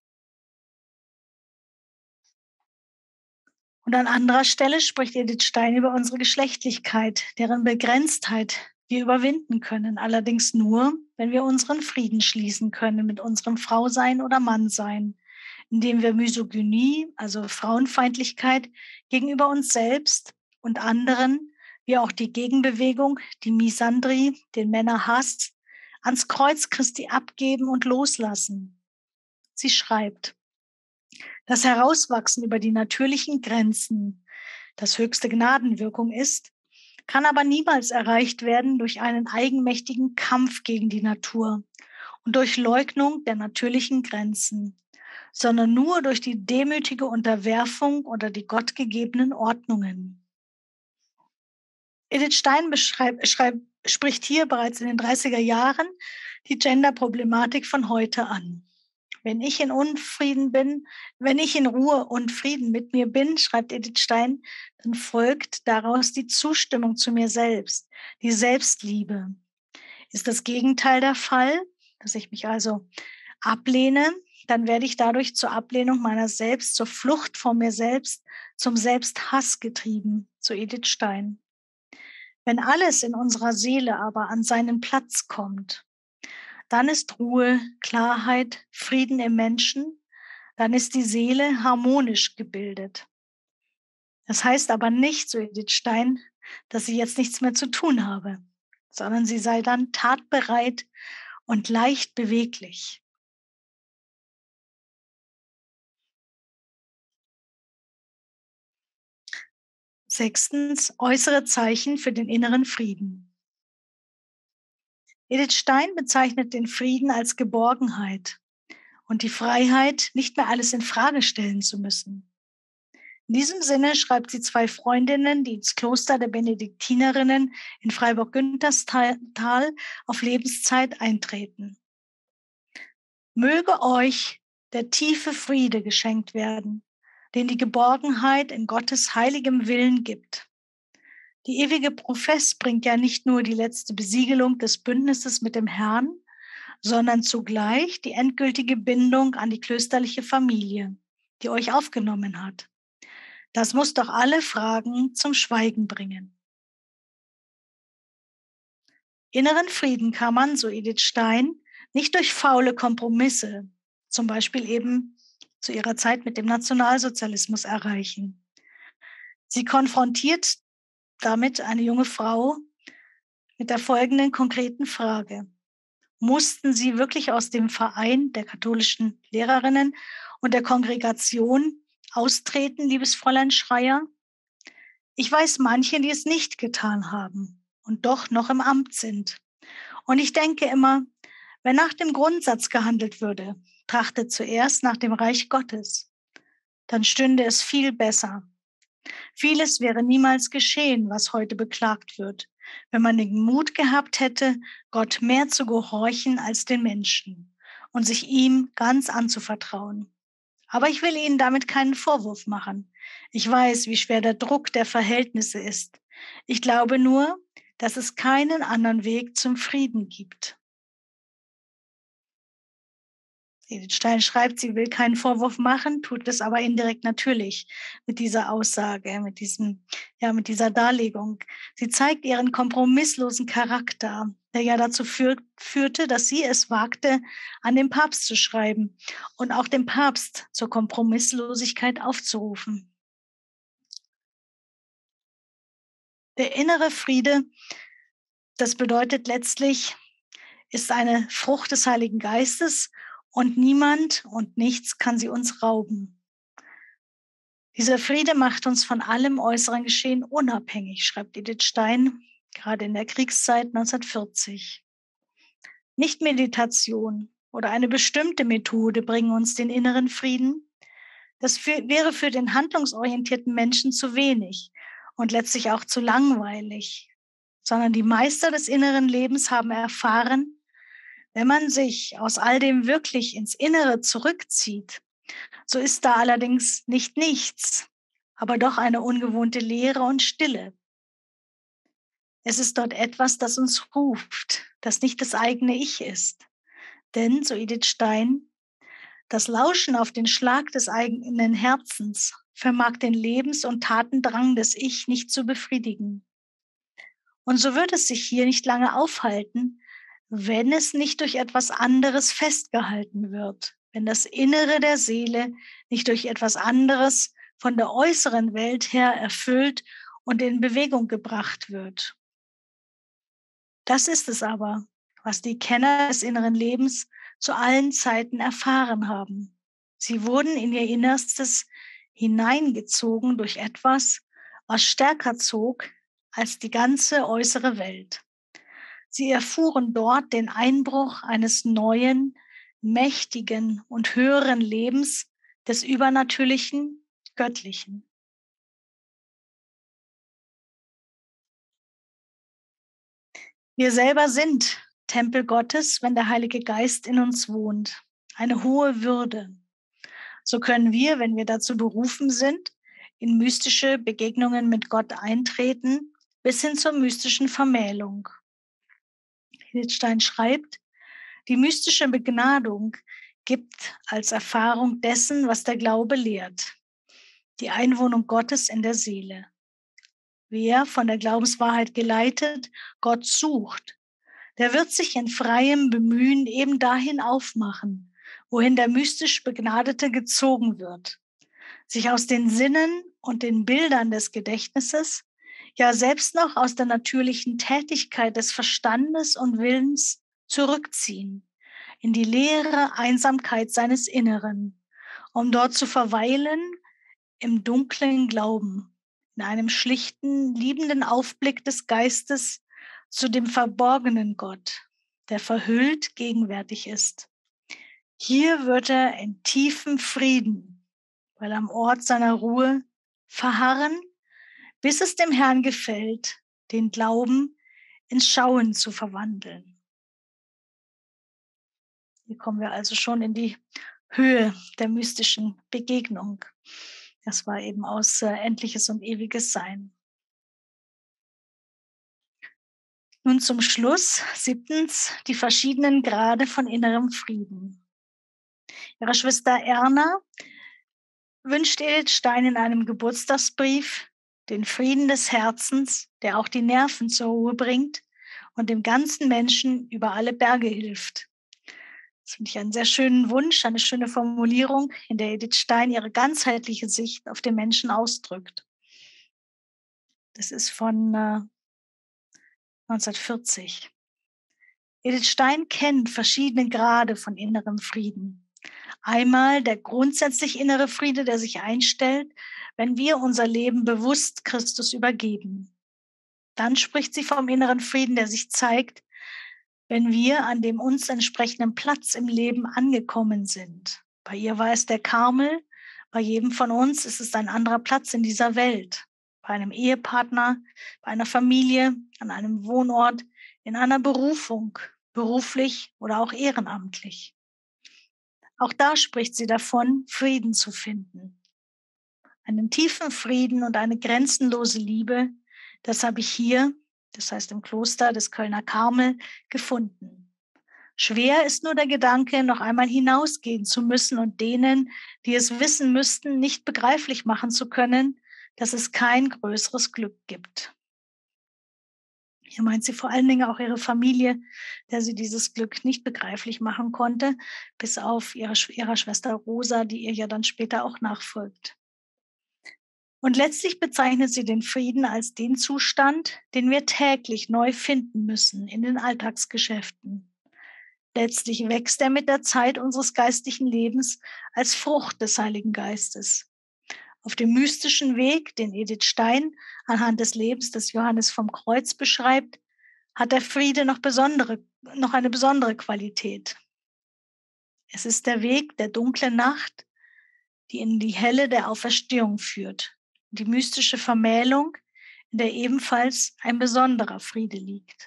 Und an anderer Stelle spricht Edith Stein über unsere Geschlechtlichkeit, deren Begrenztheit wir überwinden können, allerdings nur, wenn wir unseren Frieden schließen können mit unserem Frausein oder Mannsein, indem wir Misogynie, also Frauenfeindlichkeit, gegenüber uns selbst und anderen, wie auch die Gegenbewegung, die Misandrie, den Männerhass, ans Kreuz Christi abgeben und loslassen. Sie schreibt: Das Herauswachsen über die natürlichen Grenzen, das höchste Gnadenwirkung ist, kann aber niemals erreicht werden durch einen eigenmächtigen Kampf gegen die Natur und durch Leugnung der natürlichen Grenzen, sondern nur durch die demütige Unterwerfung unter die gottgegebenen Ordnungen. Edith Stein beschreibt, schreibt, spricht hier bereits in den dreißiger Jahren die Gender-Problematik von heute an. Wenn ich in Unfrieden bin, wenn ich in Ruhe und Frieden mit mir bin, schreibt Edith Stein, dann folgt daraus die Zustimmung zu mir selbst, die Selbstliebe. Ist das Gegenteil der Fall, dass ich mich also ablehne, dann werde ich dadurch zur Ablehnung meiner selbst, zur Flucht vor mir selbst, zum Selbsthass getrieben, so Edith Stein. Wenn alles in unserer Seele aber an seinen Platz kommt, dann ist Ruhe, Klarheit, Frieden im Menschen, dann ist die Seele harmonisch gebildet. Das heißt aber nicht, so Edith Stein, dass sie jetzt nichts mehr zu tun habe, sondern sie sei dann tatbereit und leicht beweglich. Sechstens, äußere Zeichen für den inneren Frieden. Edith Stein bezeichnet den Frieden als Geborgenheit und die Freiheit, nicht mehr alles in Frage stellen zu müssen. In diesem Sinne schreibt sie zwei Freundinnen, die ins Kloster der Benediktinerinnen in Freiburg-Günterstal auf Lebenszeit eintreten. Möge euch der tiefe Friede geschenkt werden, den die Geborgenheit in Gottes heiligem Willen gibt. Die ewige Profess bringt ja nicht nur die letzte Besiegelung des Bündnisses mit dem Herrn, sondern zugleich die endgültige Bindung an die klösterliche Familie, die euch aufgenommen hat. Das muss doch alle Fragen zum Schweigen bringen. Inneren Frieden kann man, so Edith Stein, nicht durch faule Kompromisse, zum Beispiel eben zu ihrer Zeit mit dem Nationalsozialismus, erreichen. Sie konfrontiert damit eine junge Frau mit der folgenden konkreten Frage: Mussten Sie wirklich aus dem Verein der katholischen Lehrerinnen und der Kongregation austreten, liebes Fräulein Schreier? Ich weiß manche, die es nicht getan haben und doch noch im Amt sind. Und ich denke immer, wenn nach dem Grundsatz gehandelt würde, trachtet zuerst nach dem Reich Gottes, dann stünde es viel besser. Vieles wäre niemals geschehen, was heute beklagt wird, wenn man den Mut gehabt hätte, Gott mehr zu gehorchen als den Menschen und sich ihm ganz anzuvertrauen. Aber ich will Ihnen damit keinen Vorwurf machen. Ich weiß, wie schwer der Druck der Verhältnisse ist. Ich glaube nur, dass es keinen anderen Weg zum Frieden gibt. Edith Stein schreibt, sie will keinen Vorwurf machen, tut es aber indirekt natürlich mit dieser Aussage, mit diesem, ja, mit dieser Darlegung. Sie zeigt ihren kompromisslosen Charakter, der ja dazu führ, führte, dass sie es wagte, an den Papst zu schreiben und auch den Papst zur Kompromisslosigkeit aufzurufen. Der innere Friede, das bedeutet letztlich, ist eine Frucht des Heiligen Geistes, und niemand und nichts kann sie uns rauben. Dieser Friede macht uns von allem äußeren Geschehen unabhängig, schreibt Edith Stein, gerade in der Kriegszeit neunzehnhundertvierzig. Nicht Meditation oder eine bestimmte Methode bringen uns den inneren Frieden. Das für, wäre für den handlungsorientierten Menschen zu wenig und letztlich auch zu langweilig, sondern die Meister des inneren Lebens haben erfahren, wenn man sich aus all dem wirklich ins Innere zurückzieht, so ist da allerdings nicht nichts, aber doch eine ungewohnte Leere und Stille. Es ist dort etwas, das uns ruft, das nicht das eigene Ich ist. Denn, so Edith Stein, das Lauschen auf den Schlag des eigenen Herzens vermag den Lebens- und Tatendrang des Ich nicht zu befriedigen. Und so wird es sich hier nicht lange aufhalten, wenn es nicht durch etwas anderes festgehalten wird, wenn das Innere der Seele nicht durch etwas anderes von der äußeren Welt her erfüllt und in Bewegung gebracht wird. Das ist es aber, was die Kenner des inneren Lebens zu allen Zeiten erfahren haben. Sie wurden in ihr Innerstes hineingezogen durch etwas, was stärker zog als die ganze äußere Welt. Sie erfuhren dort den Einbruch eines neuen, mächtigen und höheren Lebens, des Übernatürlichen, Göttlichen. Wir selber sind Tempel Gottes, wenn der Heilige Geist in uns wohnt. Eine hohe Würde. So können wir, wenn wir dazu berufen sind, in mystische Begegnungen mit Gott eintreten, bis hin zur mystischen Vermählung. Edith Stein schreibt, die mystische Begnadung gibt als Erfahrung dessen, was der Glaube lehrt, die Einwohnung Gottes in der Seele. Wer von der Glaubenswahrheit geleitet Gott sucht, der wird sich in freiem Bemühen eben dahin aufmachen, wohin der mystisch Begnadete gezogen wird, sich aus den Sinnen und den Bildern des Gedächtnisses, ja selbst noch aus der natürlichen Tätigkeit des Verstandes und Willens zurückziehen, in die leere Einsamkeit seines Inneren, um dort zu verweilen im dunklen Glauben, in einem schlichten, liebenden Aufblick des Geistes zu dem verborgenen Gott, der verhüllt gegenwärtig ist. Hier wird er in tiefem Frieden, weil am Ort seiner Ruhe verharren, bis es dem Herrn gefällt, den Glauben ins Schauen zu verwandeln. Hier kommen wir also schon in die Höhe der mystischen Begegnung. Das war eben aus äh, Endliches und Ewiges Sein. Nun zum Schluss, siebtens, die verschiedenen Grade von innerem Frieden. Ihre Schwester Erna wünscht Edith Stein in einem Geburtstagsbrief den Frieden des Herzens, der auch die Nerven zur Ruhe bringt und dem ganzen Menschen über alle Berge hilft. Das finde ich einen sehr schönen Wunsch, eine schöne Formulierung, in der Edith Stein ihre ganzheitliche Sicht auf den Menschen ausdrückt. Das ist von äh, neunzehnhundertvierzig. Edith Stein kennt verschiedene Grade von innerem Frieden. Einmal der grundsätzlich innere Friede, der sich einstellt, wenn wir unser Leben bewusst Christus übergeben. Dann spricht sie vom inneren Frieden, der sich zeigt, wenn wir an dem uns entsprechenden Platz im Leben angekommen sind. Bei ihr war es der Karmel, bei jedem von uns ist es ein anderer Platz in dieser Welt. Bei einem Ehepartner, bei einer Familie, an einem Wohnort, in einer Berufung, beruflich oder auch ehrenamtlich. Auch da spricht sie davon, Frieden zu finden. Einen tiefen Frieden und eine grenzenlose Liebe, das habe ich hier, das heißt im Kloster des Kölner Karmel, gefunden. Schwer ist nur der Gedanke, noch einmal hinausgehen zu müssen und denen, die es wissen müssten, nicht begreiflich machen zu können, dass es kein größeres Glück gibt. Hier meint sie vor allen Dingen auch ihre Familie, der sie dieses Glück nicht begreiflich machen konnte, bis auf ihre, ihrer Schwester Rosa, die ihr ja dann später auch nachfolgt. Und letztlich bezeichnet sie den Frieden als den Zustand, den wir täglich neu finden müssen in den Alltagsgeschäften. Letztlich wächst er mit der Zeit unseres geistlichen Lebens als Frucht des Heiligen Geistes. Auf dem mystischen Weg, den Edith Stein anhand des Lebens des Johannes vom Kreuz beschreibt, hat der Friede noch, besondere, noch eine besondere Qualität. Es ist der Weg der dunklen Nacht, die in die Helle der Auferstehung führt, die mystische Vermählung, in der ebenfalls ein besonderer Friede liegt.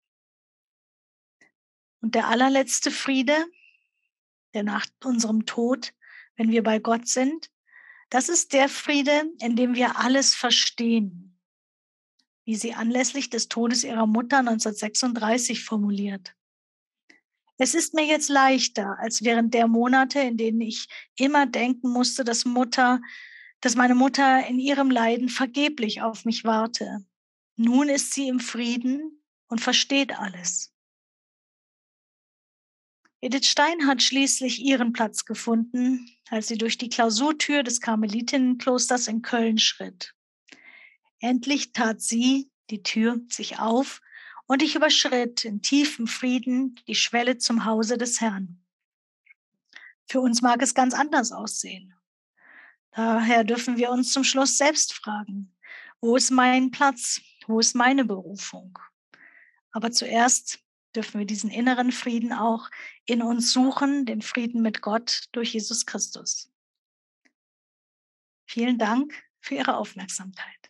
Und der allerletzte Friede, der nach unserem Tod, wenn wir bei Gott sind, Das ist der Friede, in dem wir alles verstehen, wie sie anlässlich des Todes ihrer Mutter neunzehnhundertsechsunddreißig formuliert. Es ist mir jetzt leichter, als während der Monate, in denen ich immer denken musste, dass Mutter, dass meine Mutter in ihrem Leiden vergeblich auf mich warte. Nun ist sie im Frieden und versteht alles. Edith Stein hat schließlich ihren Platz gefunden, als sie durch die Klausurtür des Karmelitinnenklosters in Köln schritt. Endlich tat sie, die Tür, sich auf, und ich überschritt in tiefem Frieden die Schwelle zum Hause des Herrn. Für uns mag es ganz anders aussehen. Daher dürfen wir uns zum Schluss selbst fragen, wo ist mein Platz, wo ist meine Berufung? Aber zuerst dürfen wir diesen inneren Frieden auch in uns suchen, den Frieden mit Gott durch Jesus Christus. Vielen Dank für Ihre Aufmerksamkeit.